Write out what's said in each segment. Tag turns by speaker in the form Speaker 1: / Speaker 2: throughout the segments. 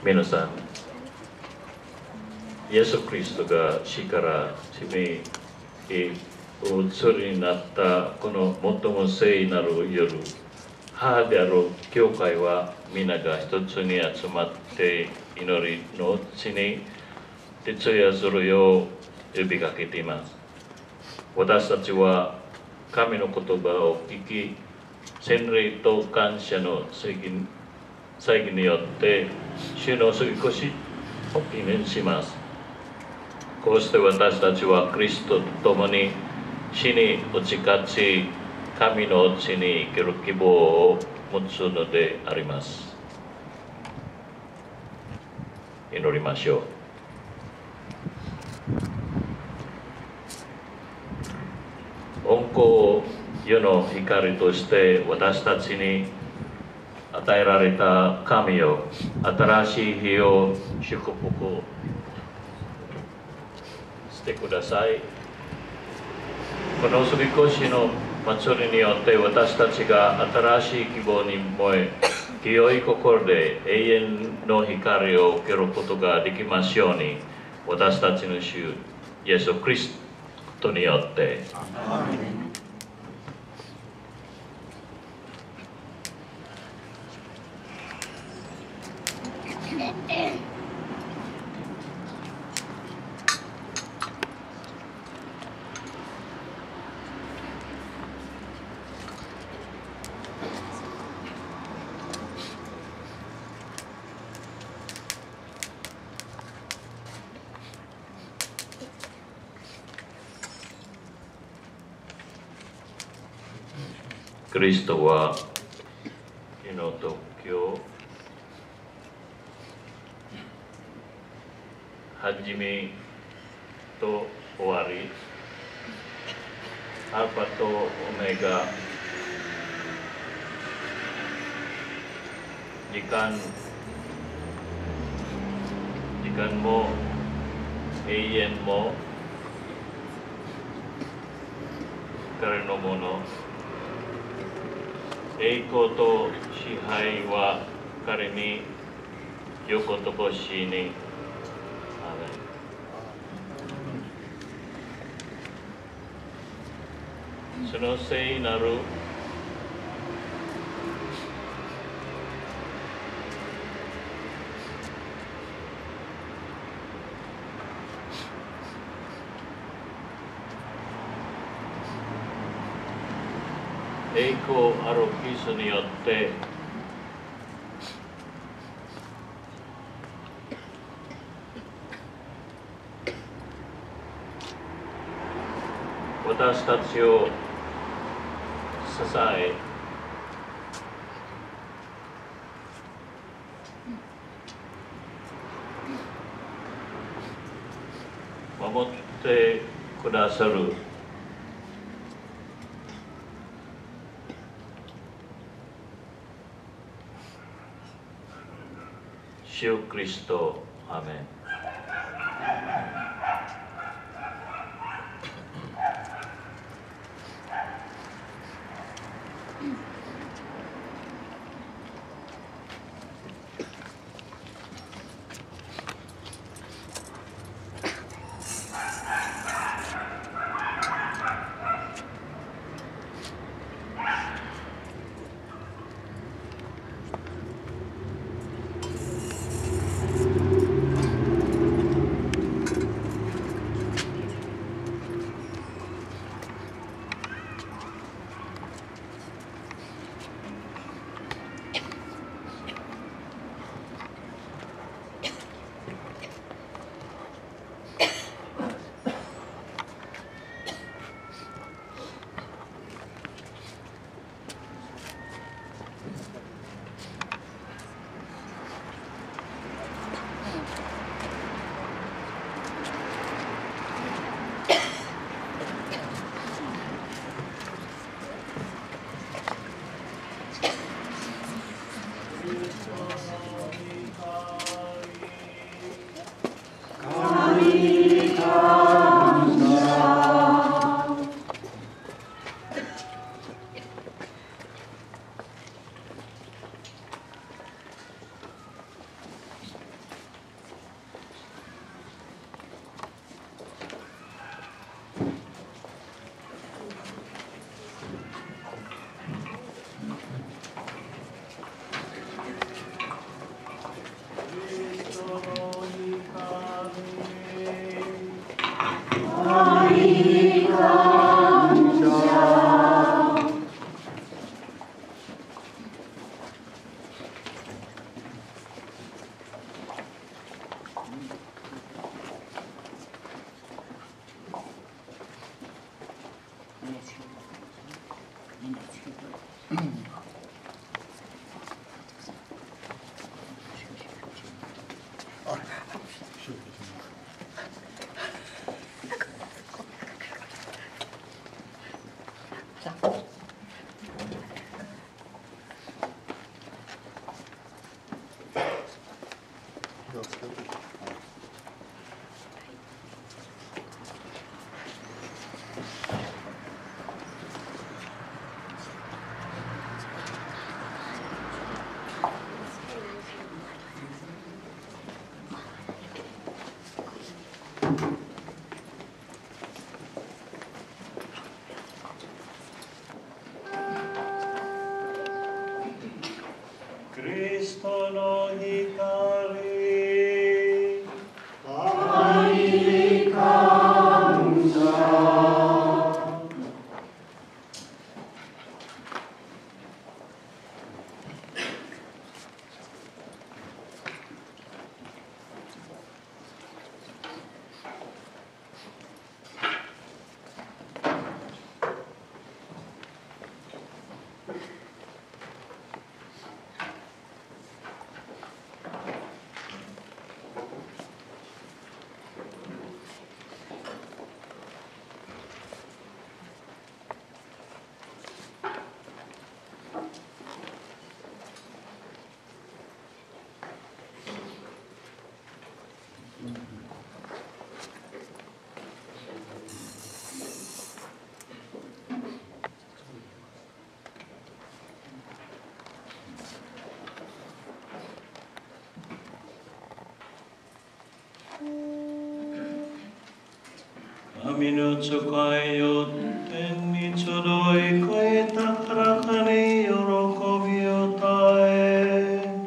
Speaker 1: 皆さん、イエス・キリストが死から地にお移りになったこの最も聖なる夜、母である教会は皆が一つに集まって祈りの地に徹夜するよう呼びかけています。私たちは神の言葉を聞き、洗礼と感謝の祭儀によって主の過ぎ越しを記念します。こうして私たちはキリストと共に死に打ち勝ち、神の地に生きる希望を持つのであります。祈りましょう。恩光を世の光として私たちに与えられた神よ、新しい日を祝福してください。この過ぎ越しの祭りによって私たちが新しい希望に燃え、清い心で永遠の光を受けることができますように、私たちの主イエス・キリストによって。キリストは火の特許始めと終わり、アルファとオメガ、時間も永遠も彼のもの、栄光と支配は彼によことこしに。その聖なる栄光あるキリストによって私たちを支え、守ってくださる主キリスト、アーメン。
Speaker 2: 神の使いよ天に集い声高らかに喜びを絶え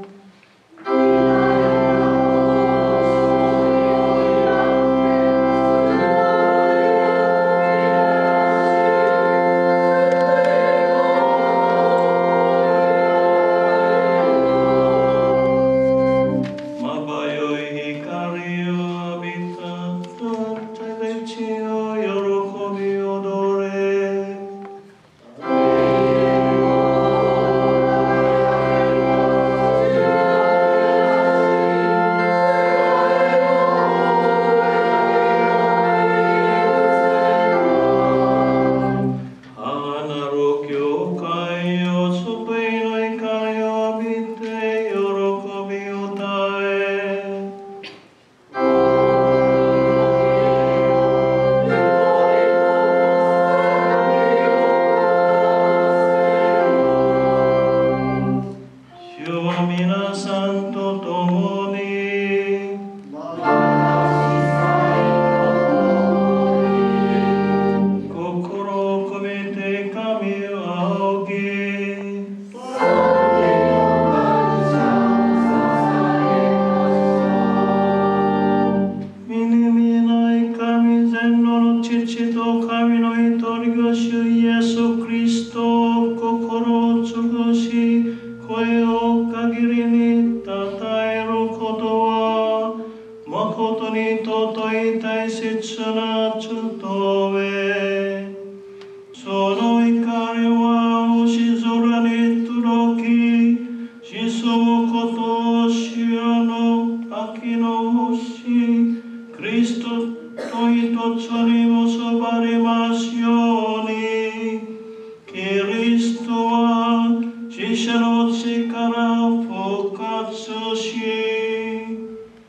Speaker 2: まばゆい光を浴びた手で地を喜び踊れ母なる教会よ救いの光を浴びて喜びを絶え主は皆さんと共に心を込めて神を仰ぎ見ぬ見えない神全能の父と神の一人子主イエス・キリストを心を尽くし声を限りに称えることは誠に尊い大切な務めその光は星空に届き沈むことを主の秋の星キリストと一つに結ばれますようにキリストは死者の地から復活し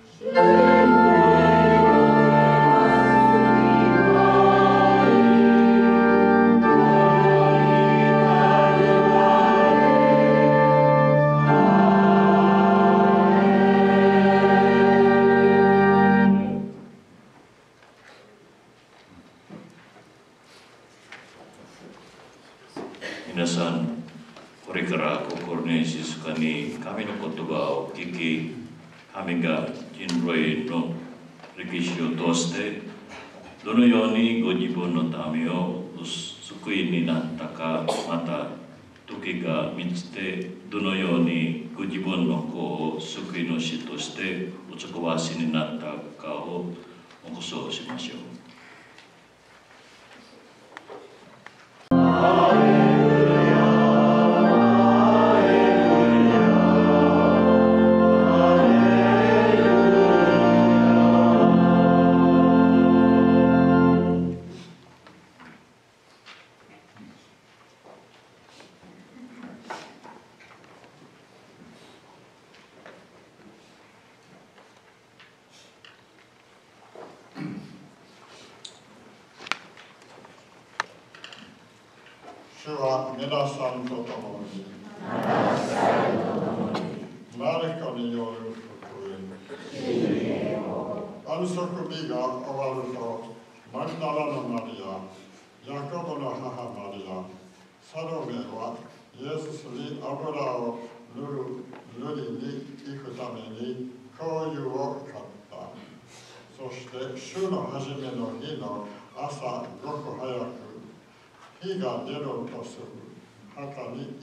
Speaker 2: 皆さん、これから心に静かに神の言葉を聞き、神が人類の歴史を通してどのようにご自分の民を救いになったか、また時が満ちてどのようにご自分の子を救い主としてお使わしになったかを黙想しましょう。
Speaker 3: 主は皆さんと共に、マルコによる福音。安息日が終わると、マグダラのマリア、ヤコブの母マリア、サロメはイエスに油を塗りに行くために香油を買った。そして週の初めの日の朝ごく早く、日が出るとすぐ墓に行った。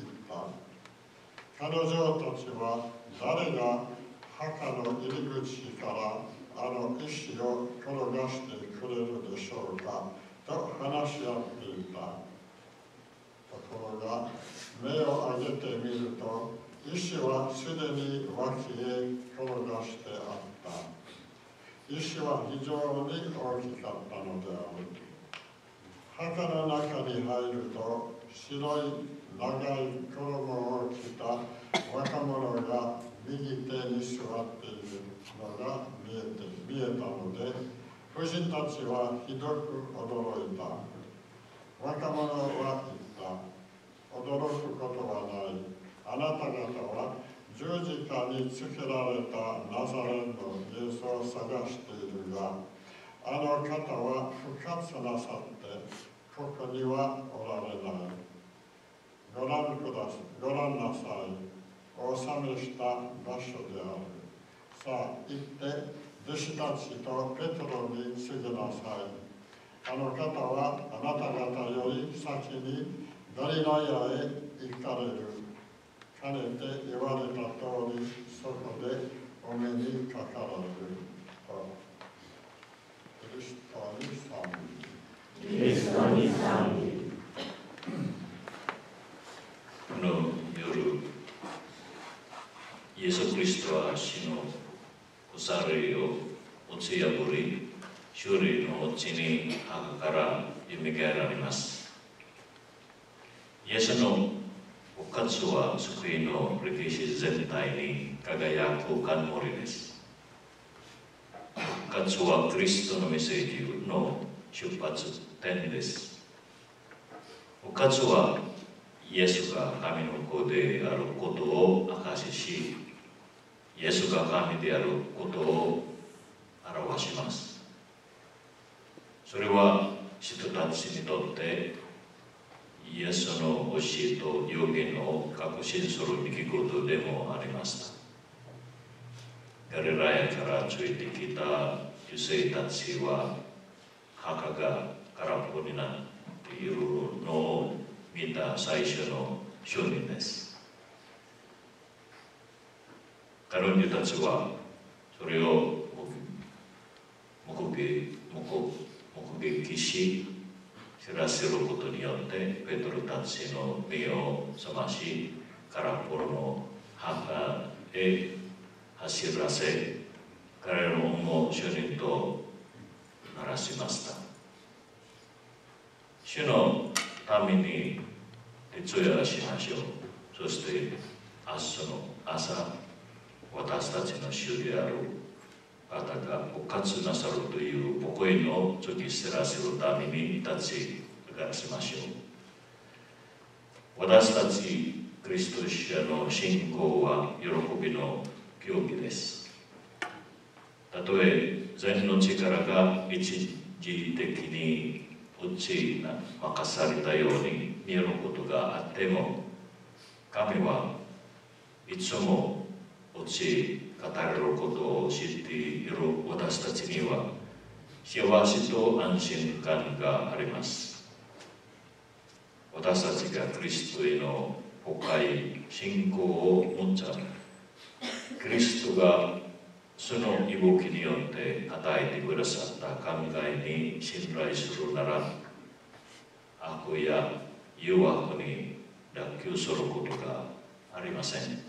Speaker 3: 彼女たちは誰が墓の入り口からあの石を転がしてくれるでしょうかと話し合っていた。ところが目を上げてみると石はすでに脇へ転がしてあった。石は非常に大きかったのである。墓の中に入ると白い長い衣を着た若者が右手に座っているのが見えたので、夫人たちはひどく驚いた。若者は言った。驚くことはない。あなた方は十字架につけられたナザレンのイエスを探しているが、あの方は復活なさって、ここにはおられない。ご覧なさい。お納めした場所である。さあ、行って弟子たちとペトロに告げなさい。あの方はあなた方より先にガリラヤへ行かれる。かねて言われた通り、そこでお目にかかられる。キリストに賛美。
Speaker 4: キリストに賛美。
Speaker 1: この夜、イエス・キリストは死の鎖を打ち破り、勝利のうちに墓から蘇られます。イエスの復活は救いの歴史全体に輝く冠です。復活はキリストのメッセージの出発点です。復活はイエスが神の子であることを証しし、イエスが神であることを表します。それは人たちにとってイエスの教えと予言を確信する出来事でもありました。ガリラヤからついてきた女性たちは墓が空っぽになっているのを見た最初の証人です。彼女たちはそれを目撃し、知らせることによってペトロたちの目を覚まし、空っぽの墓へ走らせ、彼らも証人とならしました。主のために徹夜しましょう。そして明日の朝、私たちの主である方が復活なさるという報いの突き知らせるために立ち上がらせましょう。私たちクリスト者の信仰は喜びの競技です。たとえ善の力が一時的に打ち負かされたように見えることがあっても、神はいつも打ち語れることを知っている私たちには幸せと安心感があります。私たちがクリストへの深い信仰を持つキリストがその息吹によって与えてくださった考えに信頼するなら、悪や誘惑に脱臼することがありません。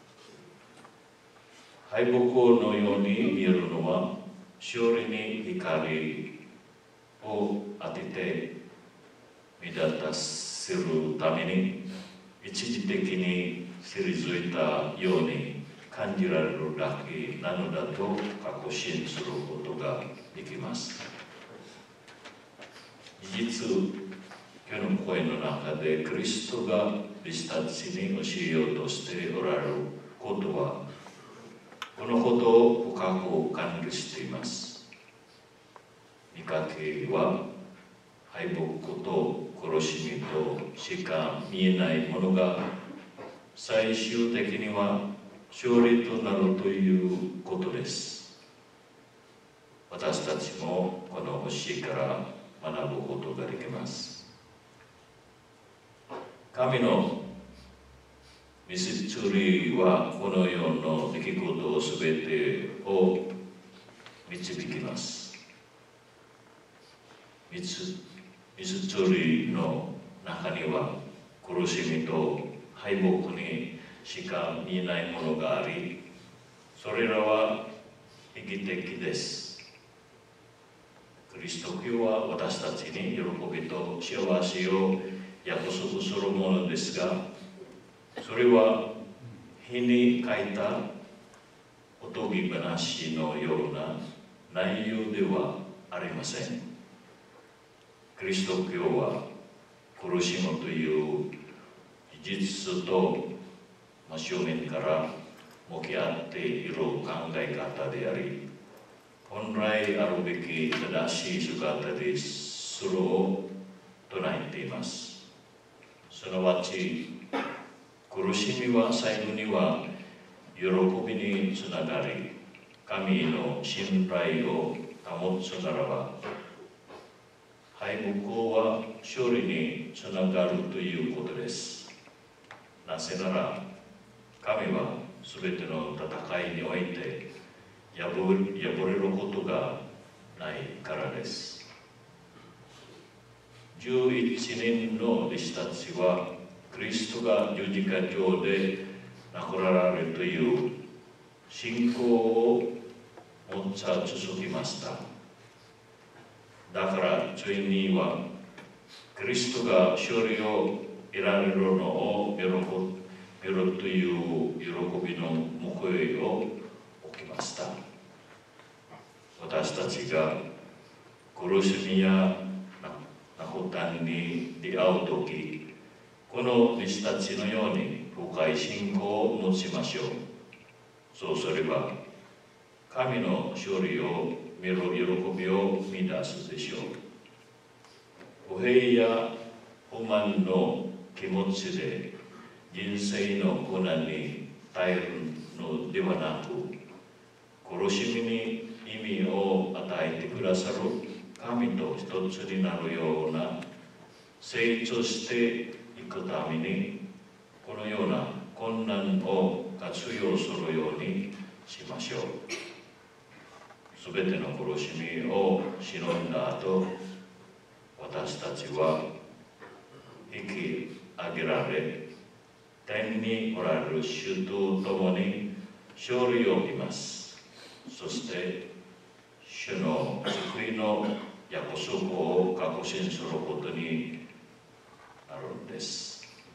Speaker 1: 敗北のように見えるのは、勝利に光を当てて目立たせるために一時的に退いたように感じられるだけなのだと確信することができます。事実、 今日の声の中でキリストが弟子たちに教えようとしておられることは、このことを深く感じしています。見かけは敗北と苦しみとしか見えないものが、最終的には勝利となるということです。私たちもこの教えから学ぶことができます。神の道連れはこの世の出来事をすべてを導きます。道連れの中には苦しみと敗北にしか見えないものがあり、それらは悲劇的です。キリスト教は私たちに喜びと幸せを約束するものですが、それは日に書いたおとぎ話のような内容ではありません。キリスト教は苦しむという事実と真正面から向き合っている考え方であり、本来あるべき正しい姿でするを唱えています。すなわち、苦しみは最後には喜びにつながり、神の信頼を保つならば、敗北は勝利につながるということです。なぜなら、神はすべての戦いにおいて敗れることがないからです。11人の弟子たちは、キリストが十字架上で亡くなられるという信仰を持ち続きました。だからついにはキリストが勝利を得られるのを見るという喜びの報いを受けました。私たちが苦しみや難関に出会うとき、この弟子たちのように深い信仰を持ちましょう。そうすれば、神の勝利を見る喜びを見出すでしょう。不平や不満の気持ちで人生の苦難に耐えるのではなく、苦しみに意味を与えてくださる神と一つになるような成長していくために、このような困難を活用するようにしましょう。すべての苦しみをしのんだ後、私たちは引き上げられ、天におられる主と共に勝利を見ます。そして主の救いの約束を確信することになるんです。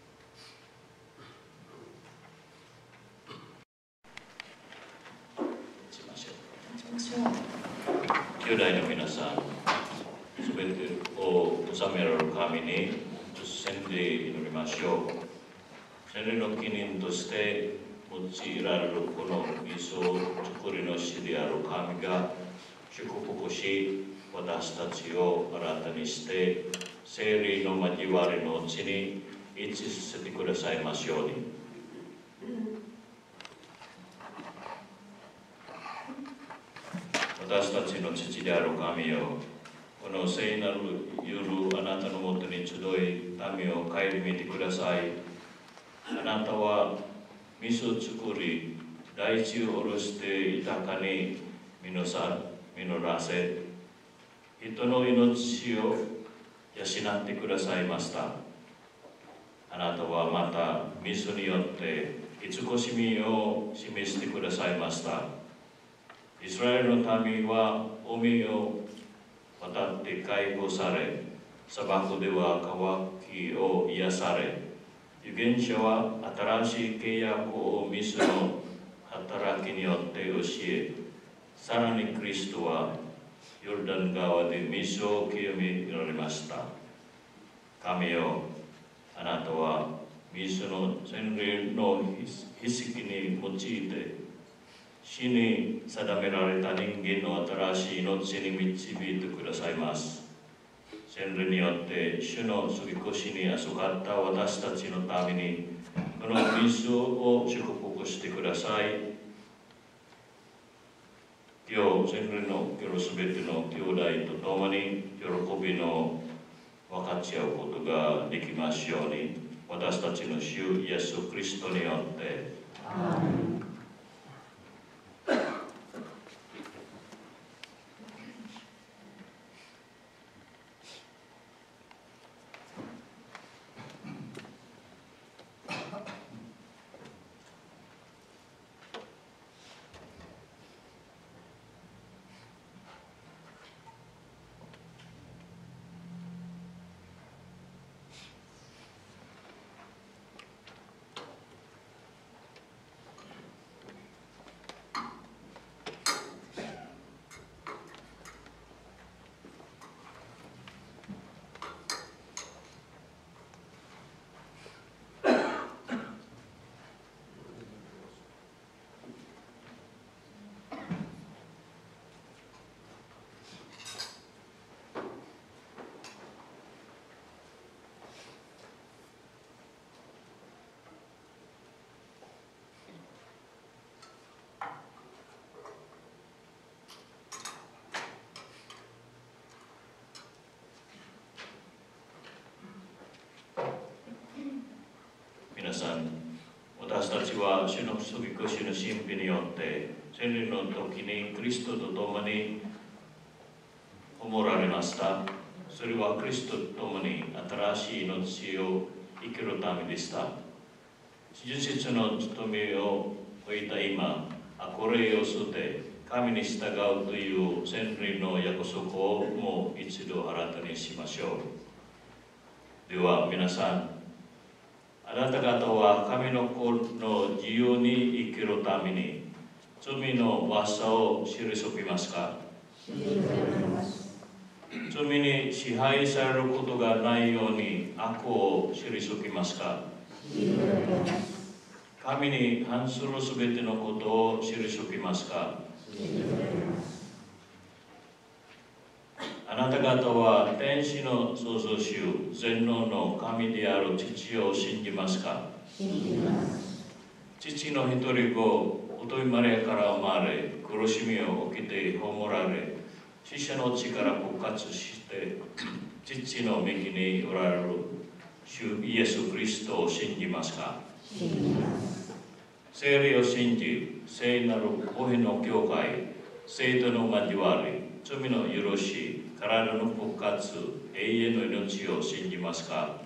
Speaker 1: 兄弟の皆さん、すべてを治められる神に宣で祈りましょう。洗礼の記念として用いられるこの味噌作りの師である神が祝福し、私たちを新たにして聖霊の交わりのうちに一致させてくださいますように。私たちの父である神よ、この聖なる夜、あなたのもとに集い、民を顧みてください。あなたは味噌作り、大地を下ろして豊かに実らせ、人の命を養ってくださいました。あなたはまた味噌によって慈しみを示してくださいました。イスラエルの民は海を渡って解放され、砂漠では渇きを癒され、預言者は新しい契約を味噌の働きによって教え、さらにキリストはヨルダン川で味噌を清められました。 神よ、あなたは水の洗礼の筆跡に用いて死に定められた人間の新しい命に導いてくださいます。洗礼によって主の杉越に預かった私たちのためにこの水を祝福してください。今日、洗礼の受けるすべての兄弟と共に喜びの分かち合うことができますように、私たちの主イエス・キリストによって。アーメン。皆さん、私たちは主の杉越の神秘によって洗礼の時にキリストと共に葬られました。それはキリストと共に新しい命を生きるためでした。十節の務めを終えた今、これを捨て神に従うという洗礼の約束をもう一度新たにしましょう。では皆さん、あなた方は神の子の自由に生きるために罪の技を退きますか？罪に支配されることがないように悪を退きますか？神に反するすべてのことを退きますか？あなた方は天使の創造主、全能の神である父を信じますか？父の一人子、乙女マリアから生まれ、苦しみを受けて葬られ、死者の地から復活して、父の右におられる主イエス・キリストを信じますか？聖霊を信じ、聖なる母子の教会、聖徒の交わり、罪の許し、体の復活、永遠の命を信じますか？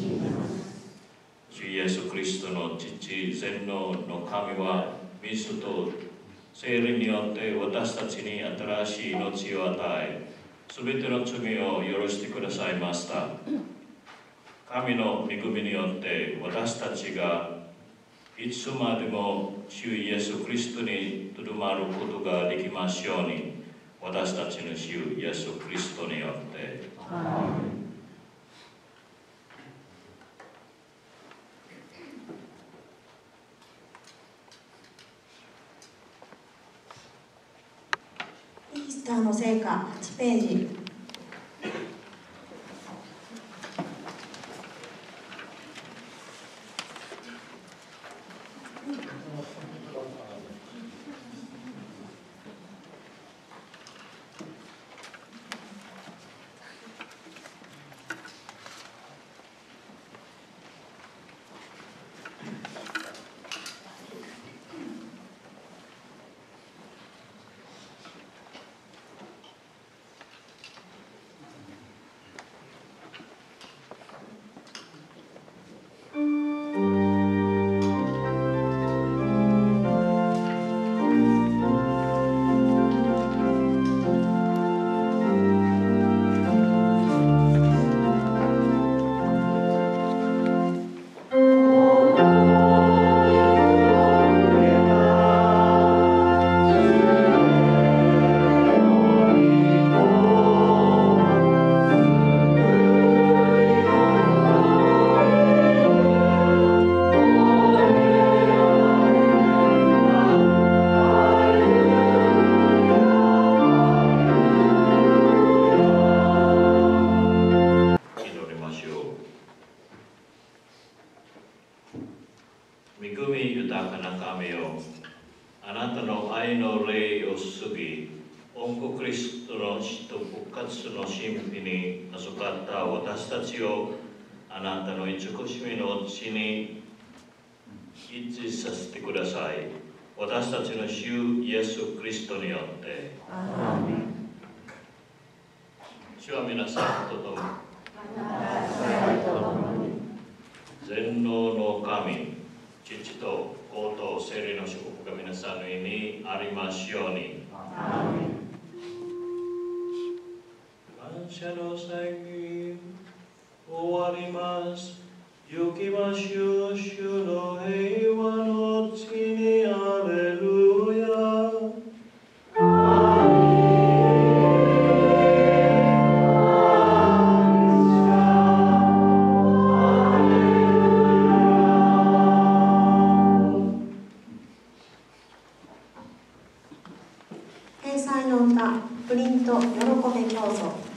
Speaker 1: 主イエス・キリストの父、全能の神は、水と聖霊によって私たちに新しい命を与え、すべての罪を許してくださいました。神の恵みによって私たちがいつまでも主イエス・キリストにとどまることができますように、私たちの主イエス・キリストによって。
Speaker 5: イースターの聖歌8ページ。
Speaker 1: の愛の霊を注ぎ、御子クリストの死と復活の神秘に預かった私たちをあなたの慈しみの地に一致させてください。私たちの主イエス・クリストによって。
Speaker 4: アーメン。
Speaker 1: 主は皆さんと共に全能の神、父と子と聖霊の祝福が皆さんの上にありますように。
Speaker 4: アーメン。
Speaker 2: 感謝の祭儀終わります。行きましょう。主の平和の地に。アレルヤ。
Speaker 5: 天才の歌、プリント喜べ教祖。